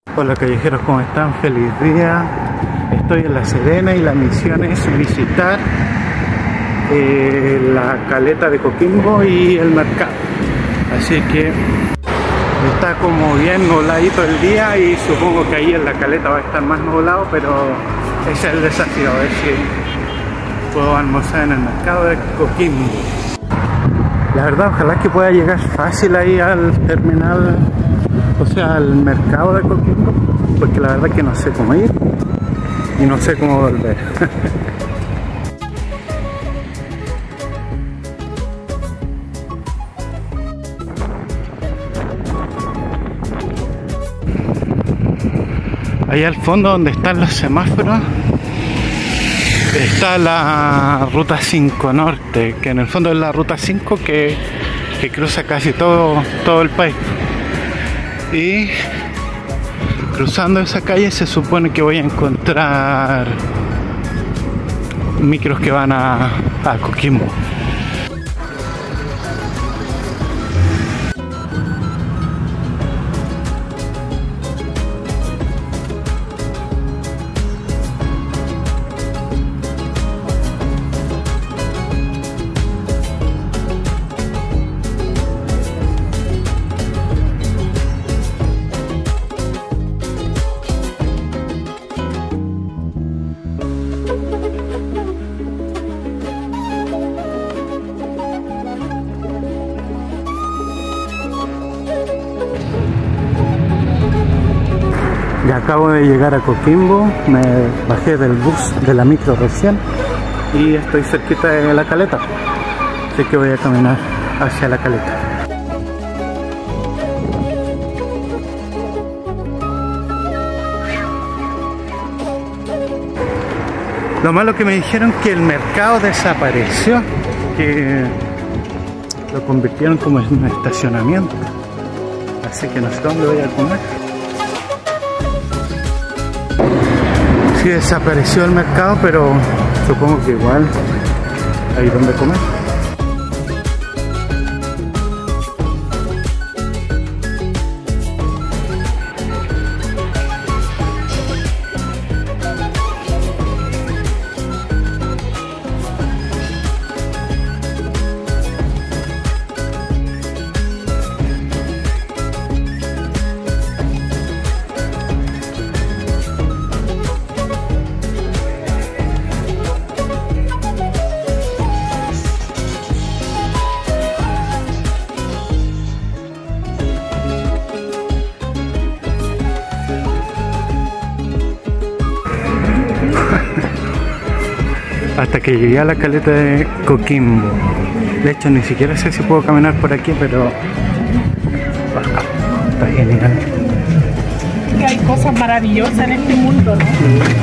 Hola callejeros, ¿cómo están? Feliz día. Estoy en La Serena y la misión es visitar la caleta de Coquimbo y el mercado. Así que está como bien nubladito el día y supongo que ahí en la caleta va a estar más nublado, pero ese es el desafío, a ver si puedo almorzar en el mercado de Coquimbo. La verdad, ojalá que pueda llegar fácil ahí al terminal, o sea, al mercado de Coquimbo, porque la verdad que no sé cómo ir y no sé cómo volver. Allá al fondo donde están los semáforos está la ruta 5 norte, que en el fondo es la ruta 5 que cruza casi todo el país. Y cruzando esa calle se supone que voy a encontrar micros que van a Coquimbo. Ya acabo de llegar a Coquimbo, me bajé del bus, de la micro recién, y estoy cerquita de la caleta, así que voy a caminar hacia la caleta. Lo malo que me dijeron que el mercado desapareció, que lo convirtieron como en un estacionamiento, así que no sé dónde voy a comer. Sí, desapareció el mercado, pero supongo que igual hay donde comer. Hasta que llegué a la caleta de Coquimbo. De hecho, ni siquiera sé si puedo caminar por aquí, pero está genial. Que hay cosas maravillosas en este mundo, ¿no?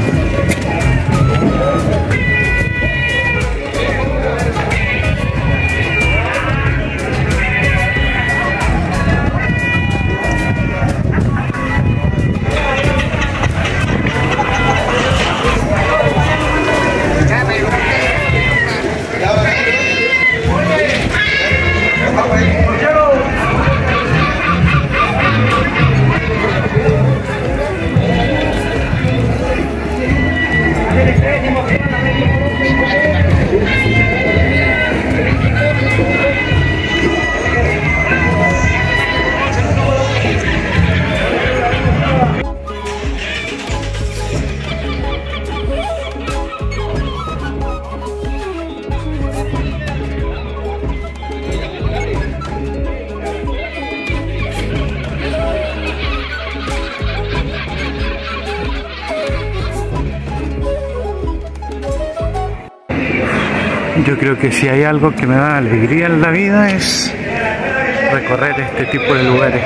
Yo creo que si hay algo que me da alegría en la vida es recorrer este tipo de lugares.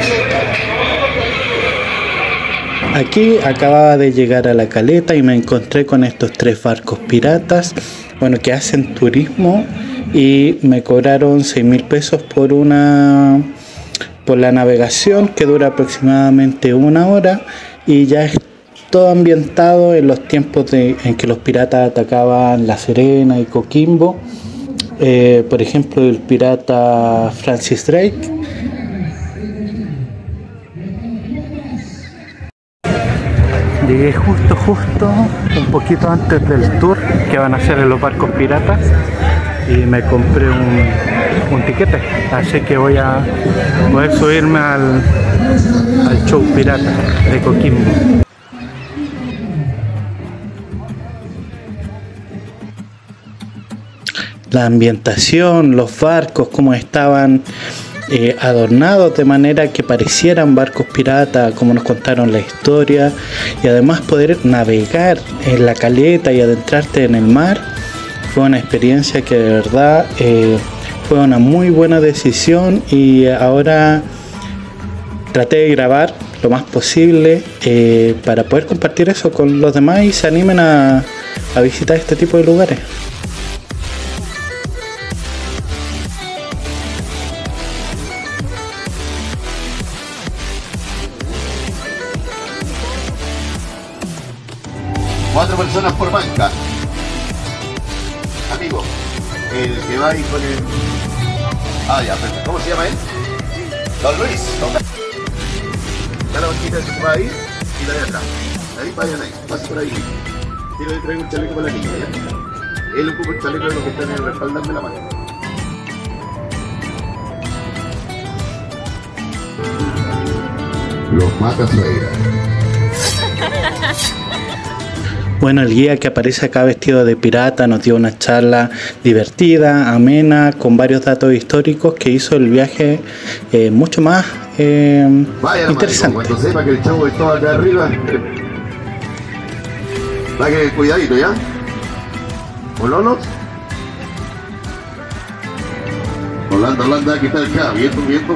Aquí acababa de llegar a la caleta y me encontré con estos 3 barcos piratas, bueno, que hacen turismo, y me cobraron 6.000 pesos por la navegación, que dura aproximadamente 1 hora, y ya es todo ambientado en los tiempos en que los piratas atacaban La Serena y Coquimbo. Por ejemplo, el pirata Francis Drake. Llegué justo, un poquito antes del tour que van a hacer en los barcos piratas y me compré un tiquete, así que voy a poder subirme al show pirata de Coquimbo. La ambientación, los barcos, cómo estaban adornados de manera que parecieran barcos piratas, como nos contaron la historia, y además poder navegar en la caleta y adentrarte en el mar, fue una experiencia que de verdad fue una muy buena decisión, y ahora traté de grabar lo más posible para poder compartir eso con los demás y se animen a visitar este tipo de lugares. Cuatro personas por banca. Amigo, el que va ahí con el... Ah, ya, perfecto. ¿Cómo se llama él? Don Luis. Ya la banquita se va ahí y la de atrás. Ahí vayan ahí, pase por ahí. Si no le traigo un chaleco para la niña, ¿ya? Él ocupa el chaleco de los que están en el respaldar de la mano. Los mata suegra. Bueno, el guía que aparece acá vestido de pirata nos dio una charla divertida, amena, con varios datos históricos que hizo el viaje mucho más interesante. Cuando sepa que el chavo está acá arriba, va a querer cuidadito, ¿ya? ¿Mololos? Holanda, aquí está el acá, viento.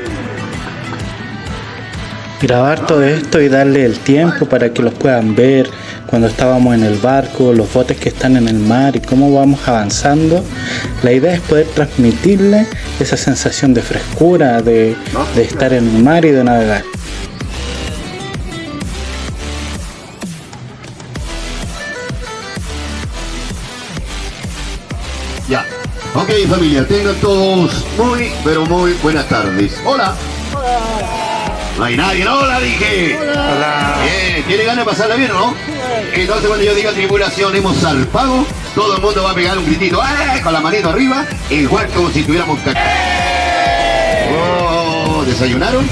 Grabar todo esto y darle el tiempo para que los puedan ver cuando estábamos en el barco, los botes que están en el mar y cómo vamos avanzando. La idea es poder transmitirle esa sensación de frescura, de estar en el mar y de navegar. Ya. Ok, familia, tengan todos muy buenas tardes. Hola. No hay nadie, hola, dije. Hola. Bien, ¿tiene ganas de pasarla bien o no? Entonces cuando yo diga tripulación hemos zarpado, todo el mundo va a pegar un gritito con la manito arriba, igual como si tuviéramos caca. Oh, ¿desayunaron?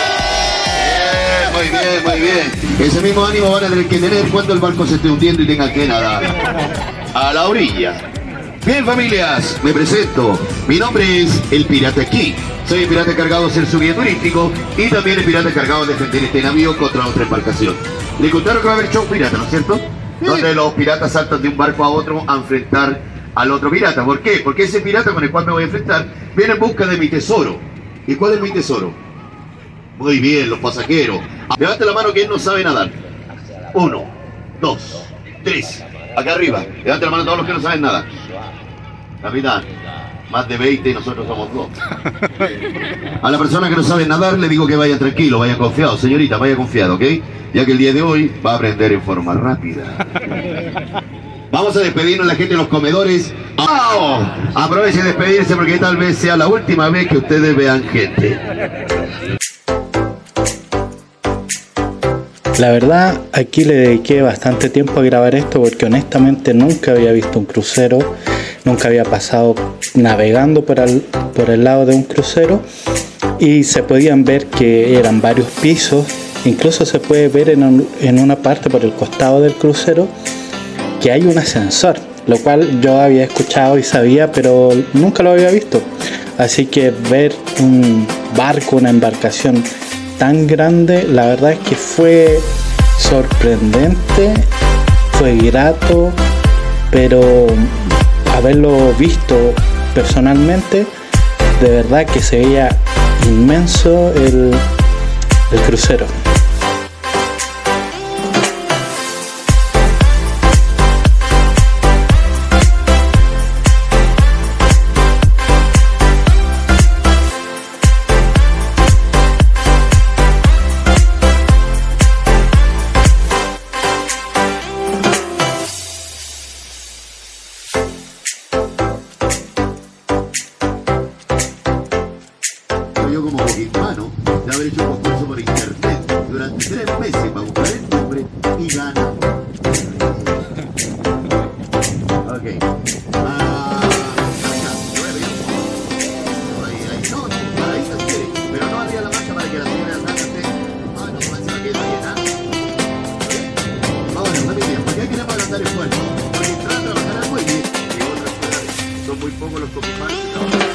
Muy bien. Ese mismo ánimo van a tener que tener cuando el barco se esté hundiendo y tenga que nadar a la orilla. Bien, familias, me presento. Mi nombre es el Pirata Aquí. Soy el pirata encargado de ser su guía turístico y también el pirata encargado de defender este navío contra otra embarcación. Le contaron que va a haber show pirata, ¿no es cierto? Donde los piratas saltan de un barco a otro a enfrentar al otro pirata. ¿Por qué? Porque ese pirata con el cual me voy a enfrentar viene en busca de mi tesoro. ¿Y cuál es mi tesoro? Muy bien, los pasajeros. Levante la mano quien no sabe nadar. 1, 2, 3. Acá arriba. Levante la mano todos los que no saben nada. Capitán, más de 20 y nosotros somos 2. A la persona que no sabe nadar le digo que vaya tranquilo, vaya confiado. Señorita, vaya confiado, ¿ok? Ya que el día de hoy va a aprender en forma rápida. Vamos a despedirnos la gente de los comedores. ¡Oh! Aprovechen de despedirse porque tal vez sea la última vez que ustedes vean gente. La verdad, aquí le dediqué bastante tiempo a grabar esto porque honestamente nunca había visto un crucero, nunca había pasado navegando por el lado de un crucero y se podían ver que eran varios pisos, incluso se puede ver en una parte por el costado del crucero que hay un ascensor, lo cual yo había escuchado y sabía, pero nunca lo había visto. Así que ver un barco, una embarcación tan grande, la verdad es que fue sorprendente, fue grato, pero haberlo visto personalmente, de verdad que se veía inmenso el crucero. Yo como boquimano de haber hecho un concurso por internet durante 3 meses para buscar el nombre y y gana. Ok. Pero no había la marcha para que la señora Santa esté. No, no, se va a quedar llena. Ahora, familia, porque hay que levantar el esfuerzo. Porque entrar a trabajar al muelle y otras ciudades. Son muy pocos los copipanes que trabajan.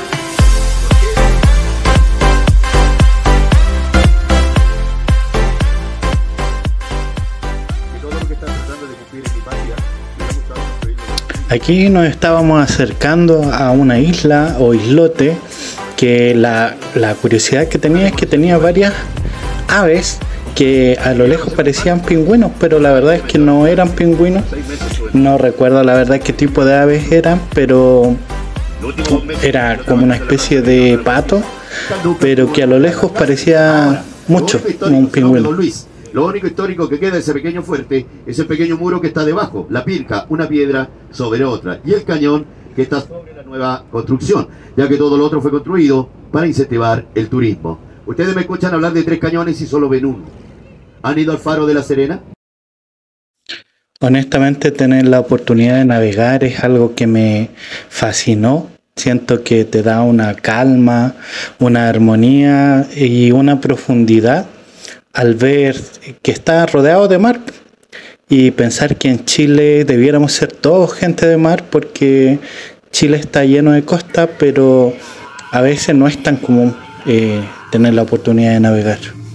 Aquí nos estábamos acercando a una isla o islote que la curiosidad que tenía es que tenía varias aves que a lo lejos parecían pingüinos, pero la verdad es que no eran pingüinos. No recuerdo la verdad qué tipo de aves eran, pero era como una especie de pato, pero que a lo lejos parecía mucho como un pingüino. Lo único histórico que queda de ese pequeño fuerte es el pequeño muro que está debajo, la pirca, una piedra sobre otra, y el cañón que está sobre la nueva construcción, ya que todo lo otro fue construido para incentivar el turismo. Ustedes me escuchan hablar de 3 cañones y solo ven uno. ¿Han ido al Faro de la Serena? Honestamente, tener la oportunidad de navegar es algo que me fascinó. Siento que te da una calma, una armonía y una profundidad al ver que está rodeado de mar y pensar que en Chile debiéramos ser todos gente de mar, porque Chile está lleno de costa, pero a veces no es tan común tener la oportunidad de navegar.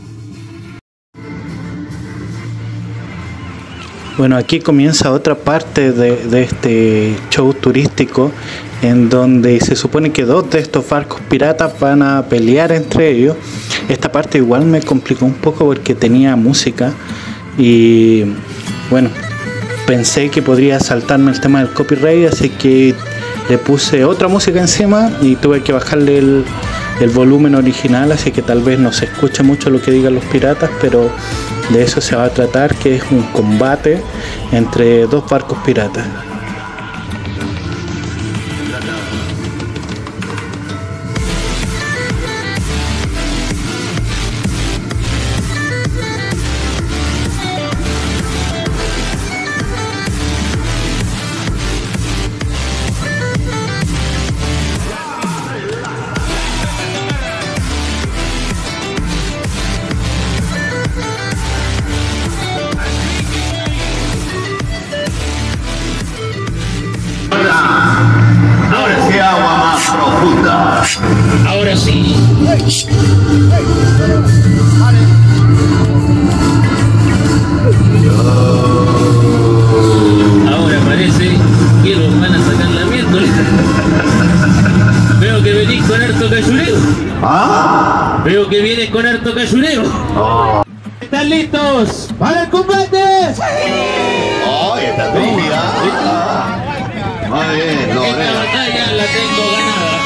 Bueno, aquí comienza otra parte de este show turístico, en donde se supone que 2 de estos barcos piratas van a pelear entre ellos. Esta parte igual me complicó un poco porque tenía música y bueno, pensé que podría saltarme el tema del copyright, así que le puse otra música encima y tuve que bajarle el volumen original, así que tal vez no se escuche mucho lo que digan los piratas, pero de eso se va a tratar, que es un combate entre 2 barcos piratas. Ahora sí, agua más profunda. Ahora sí. Ahora parece que los van a sacar la miércoles. Veo que venís con harto cayureo. ¿Ah? Veo que vienes con harto cayureo. ¿Están listos para el combate? ¡Ay, está tímida! Muy bien, Esta Lorena. batalla la tengo ganada.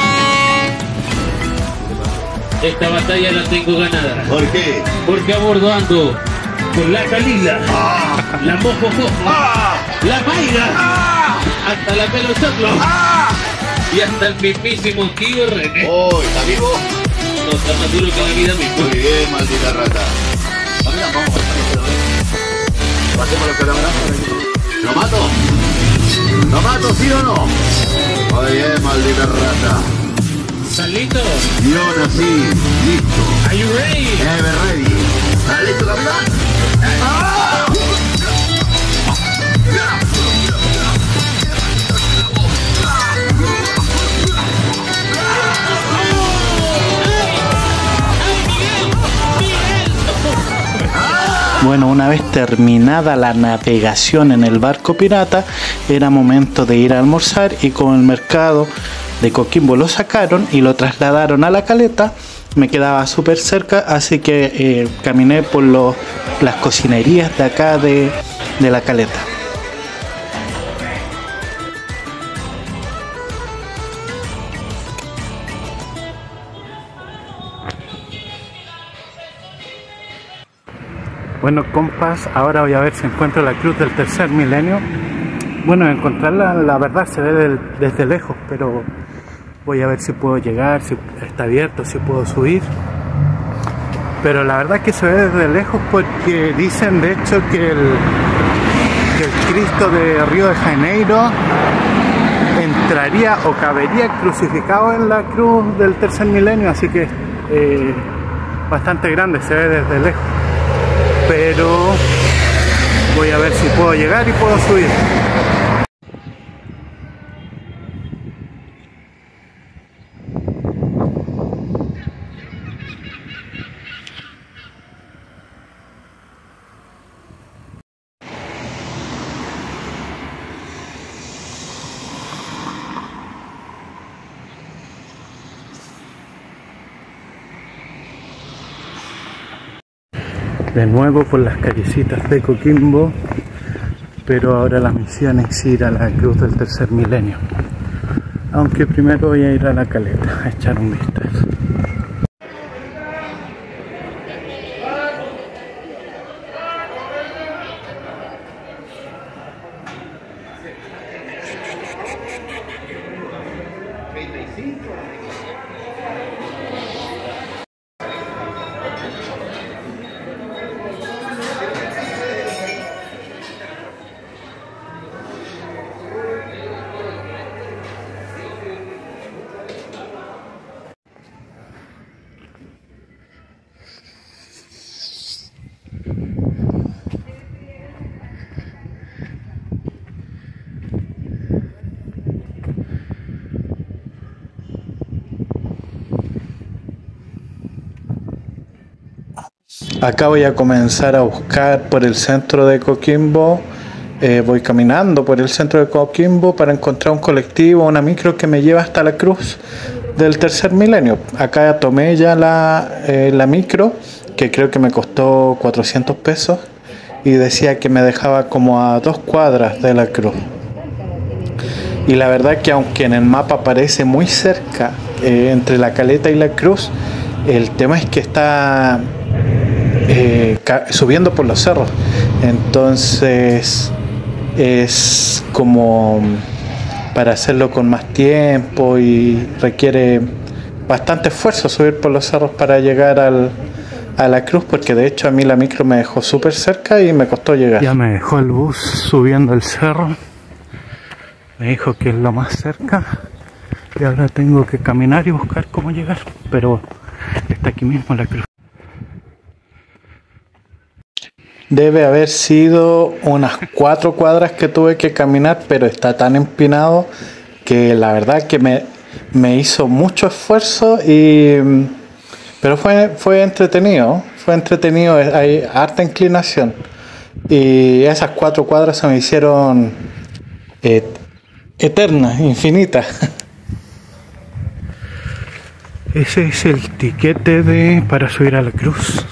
Esta batalla la tengo ganada. ¿Por qué? Porque a bordo ando con la Calila, la Mojojojo, la Mayra, hasta la Pelo Choclo y hasta el mismísimo tío René. ¡Oh, está vivo! No está más duro que la vida misma. Muy bien, maldita rata. Amiga, vamos a pasar. Pasemos los calabrazos. ¿Lo mato? ¿Lo mato, sí o no? Muy bien, maldita rata. ¿Están listos? Yo nací, listo. Are you ready? Ever ready. ¿Estás listo, capitán? ¡Ah! Bueno, una vez terminada la navegación en el barco pirata, era momento de ir a almorzar, y con el mercado de Coquimbo lo sacaron y lo trasladaron a la caleta. Me quedaba súper cerca, así que caminé por las cocinerías de acá de la caleta. Bueno, compas, ahora voy a ver si encuentro la cruz del tercer milenio. Bueno, encontrarla la verdad se ve desde lejos, pero voy a ver si puedo llegar, si está abierto, si puedo subir. pero la verdad que se ve desde lejos porque dicen de hecho que el Cristo de Río de Janeiro entraría o cabería crucificado en la cruz del tercer milenio, así que bastante grande, se ve desde lejos, pero voy a ver si puedo llegar y puedo subir. De nuevo por las callecitas de Coquimbo, pero ahora la misión es ir a la cruz del tercer milenio, aunque primero voy a ir a la caleta a echar un vistazo. Acá voy a comenzar a buscar por el centro de Coquimbo. Voy caminando por el centro de Coquimbo para encontrar un colectivo, una micro que me lleva hasta la cruz del tercer milenio. Acá tomé ya la micro, que creo que me costó 400 pesos, y decía que me dejaba como a 2 cuadras de la cruz. Y la verdad que aunque en el mapa parece muy cerca, entre la caleta y la cruz, el tema es que está subiendo por los cerros, entonces es como para hacerlo con más tiempo y requiere bastante esfuerzo subir por los cerros para llegar a la cruz, porque de hecho a mí la micro me dejó súper cerca y me costó llegar. Ya me dejó el bus subiendo el cerro, me dijo que es lo más cerca y ahora tengo que caminar y buscar cómo llegar, pero está aquí mismo la cruz. Debe haber sido unas 4 cuadras que tuve que caminar, pero está tan empinado que la verdad que me hizo mucho esfuerzo, pero fue entretenido, hay harta inclinación y esas 4 cuadras se me hicieron eternas, infinitas. Ese es el tiquete para subir a la cruz.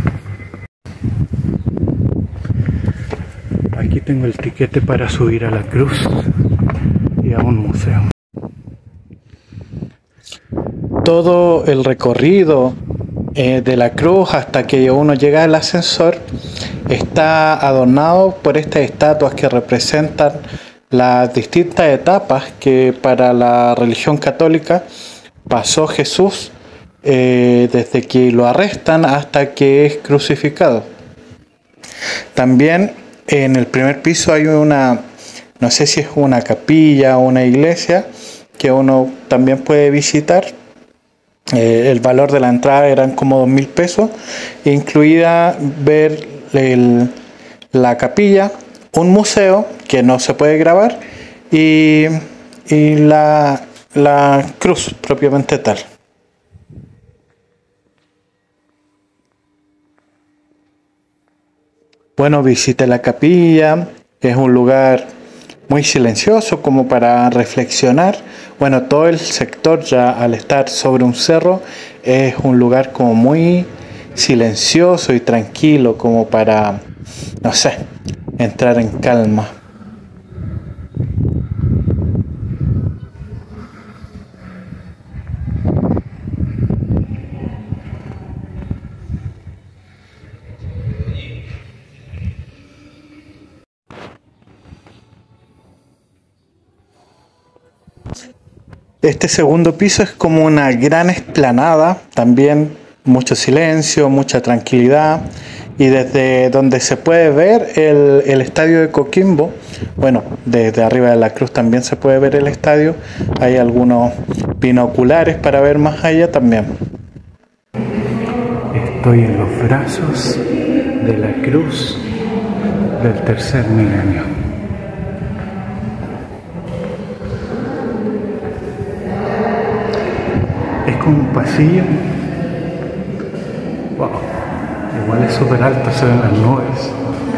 Aquí tengo el tiquete para subir a la cruz y a un museo. Todo el recorrido de la cruz hasta que uno llega al ascensor está adornado por estas estatuas que representan las distintas etapas que para la religión católica pasó Jesús desde que lo arrestan hasta que es crucificado. También en el primer piso hay no sé si es una capilla o una iglesia que uno también puede visitar. El valor de la entrada eran como 2.000 pesos, incluida ver la capilla, un museo que no se puede grabar y la cruz propiamente tal. Bueno, visité la capilla, es un lugar muy silencioso como para reflexionar. Bueno, todo el sector ya al estar sobre un cerro es un lugar como muy silencioso y tranquilo como para, no sé, entrar en calma. Este segundo piso es como una gran explanada, también mucho silencio, mucha tranquilidad. Y desde donde se puede ver el estadio de Coquimbo, bueno, desde arriba de la cruz también se puede ver el estadio. Hay algunos binoculares para ver más allá también. Estoy en los brazos de la cruz del tercer milenio. Es como un pasillo. Wow. Igual es súper alto, se ven las nubes.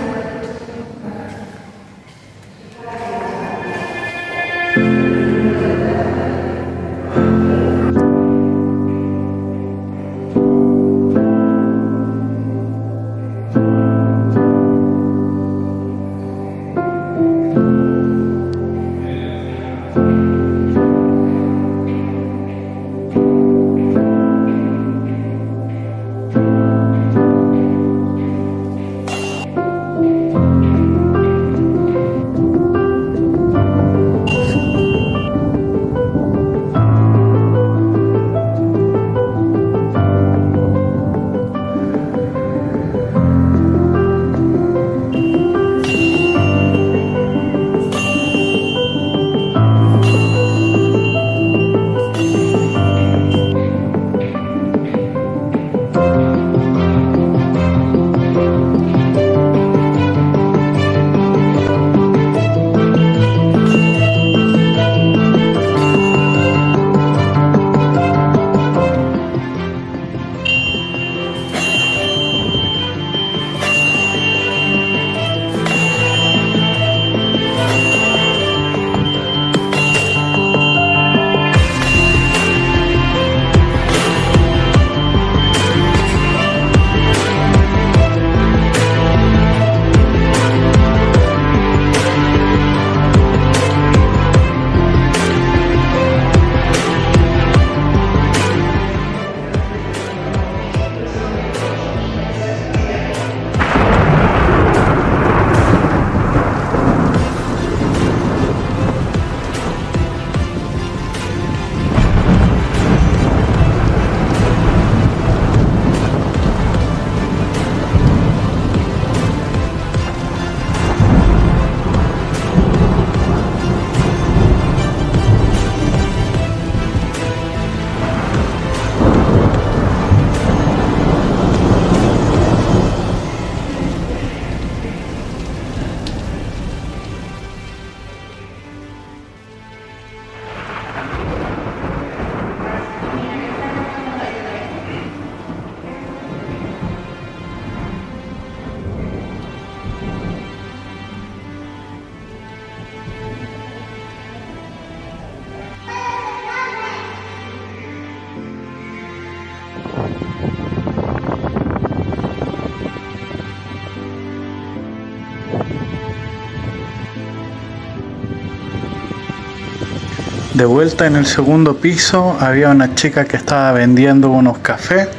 De vuelta en el segundo piso había una chica que estaba vendiendo unos cafés,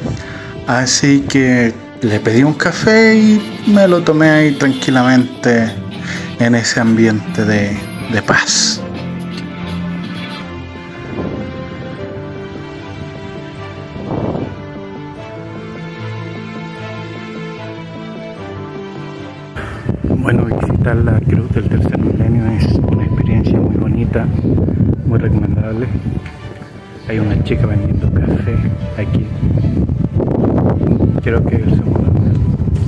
así que le pedí un café y me lo tomé ahí tranquilamente en ese ambiente de paz. Bueno, visitar la Cruz del Tercer Milenio es una experiencia muy bonita, muy recomendable. Hay una chica vendiendo café aquí. Creo que es el segundo nivel.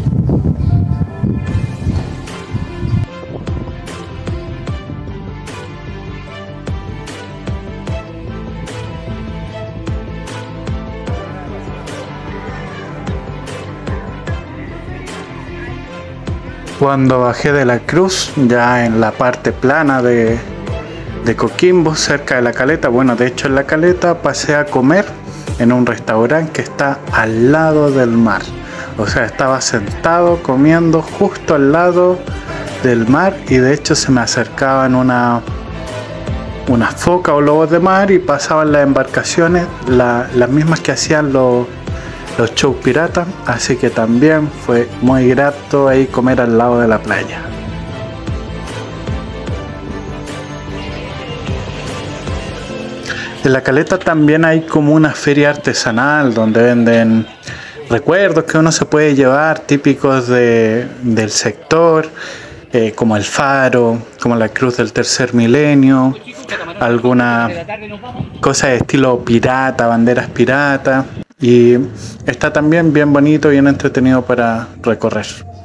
Cuando bajé de la cruz, ya en la parte plana de Coquimbo, cerca de la caleta, bueno, de hecho en la caleta pasé a comer en un restaurante que está al lado del mar. O sea, estaba sentado comiendo justo al lado del mar y de hecho se me acercaban unas focas o lobos de mar y pasaban las embarcaciones, las mismas que hacían los shows piratas, así que también fue muy grato ahí comer al lado de la playa. En la caleta también hay como una feria artesanal donde venden recuerdos que uno se puede llevar, típicos del sector, como el faro, como la cruz del tercer milenio, algunas cosas de estilo pirata, banderas piratas, y está también bien bonito, bien entretenido para recorrer.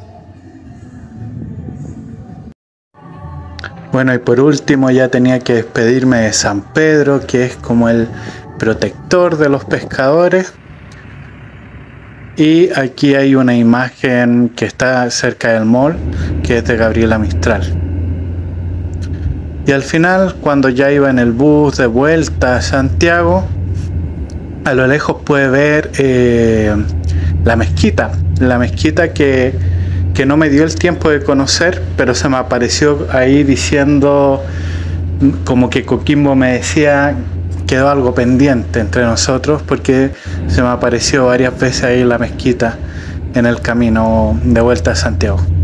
Bueno, y por último ya tenía que despedirme de San Pedro, que es como el protector de los pescadores. Y aquí hay una imagen que está cerca del mall, que es de Gabriela Mistral. Y al final, cuando ya iba en el bus de vuelta a Santiago, a lo lejos puede ver la mezquita que no me dio el tiempo de conocer, pero se me apareció ahí diciendo, como que Coquimbo me decía, quedó algo pendiente entre nosotros, porque se me apareció varias veces ahí la mezquita en el camino de vuelta a Santiago.